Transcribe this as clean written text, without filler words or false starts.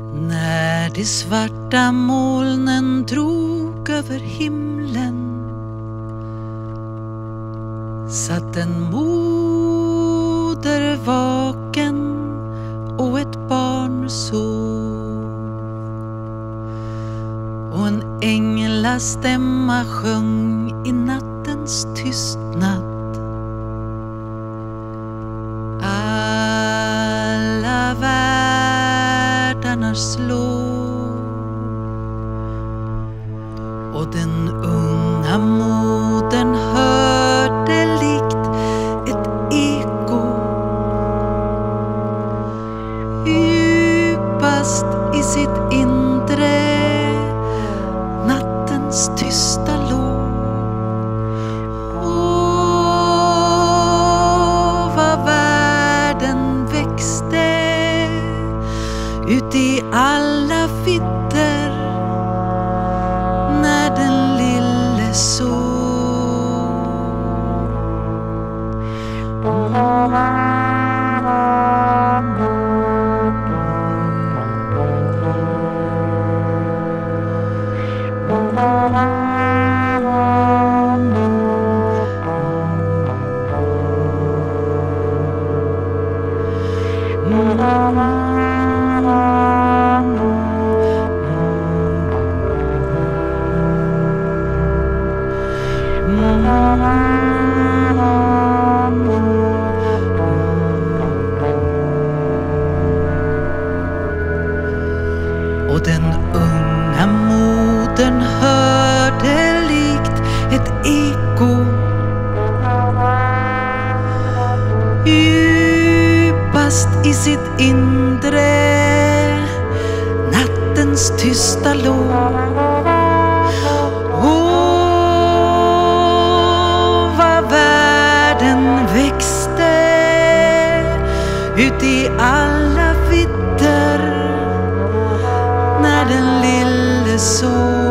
När de svarta molnen drog över himlen satt en moder vaken och ett barn sov. Och en änglastämma sjöng i nattens tystnad. Alla världarnas lov. Och den unga modern hörde likt ett eko djupast i sitt inre nattens tysta lov. Åh, vad världen växte ut i alla vidder när den lille sov. Och den unga modern hörde likt ett eko djupast i sitt inre nattens tysta lov. Åh, vad världen växte ut i alla vidder när den lille sov.